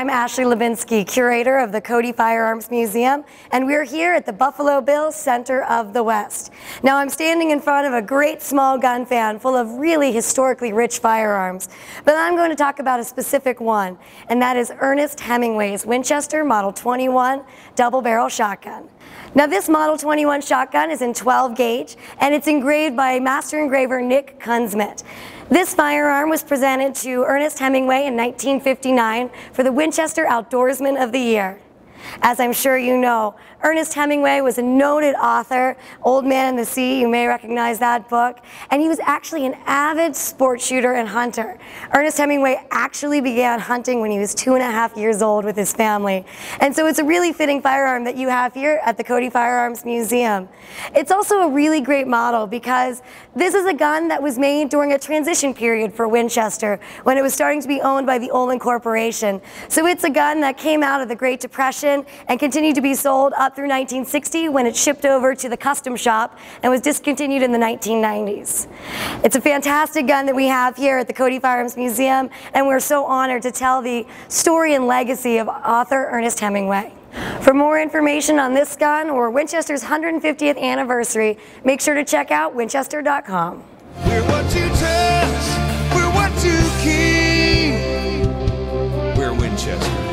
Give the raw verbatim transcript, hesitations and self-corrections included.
I'm Ashley Lubinsky, curator of the Cody Firearms Museum, and we're here at the Buffalo Bills Center of the West. Now I'm standing in front of a great small gun fan full of really historically rich firearms, but I'm going to talk about a specific one, and that is Ernest Hemingway's Winchester Model twenty-one double barrel shotgun. Now this Model twenty-one shotgun is in twelve gauge, and it's engraved by master engraver Nick Kunsmet. This firearm was presented to Ernest Hemingway in nineteen fifty-nine for the Winchester Outdoorsman of the Year. As I'm sure you know, Ernest Hemingway was a noted author, Old Man and the Sea, you may recognize that book, and he was actually an avid sport shooter and hunter. Ernest Hemingway actually began hunting when he was two and a half years old with his family, and so it's a really fitting firearm that you have here at the Cody Firearms Museum. It's also a really great model because this is a gun that was made during a transition period for Winchester when it was starting to be owned by the Olin Corporation. So it's a gun that came out of the Great Depression and continued to be sold up through nineteen sixty when it shipped over to the custom shop and was discontinued in the nineteen nineties. It's a fantastic gun that we have here at the Cody Firearms Museum, and we're so honored to tell the story and legacy of author Ernest Hemingway. For more information on this gun or Winchester's one hundred fiftieth anniversary, make sure to check out winchester dot com. We're what you touch, we're what you keep. We're Winchester.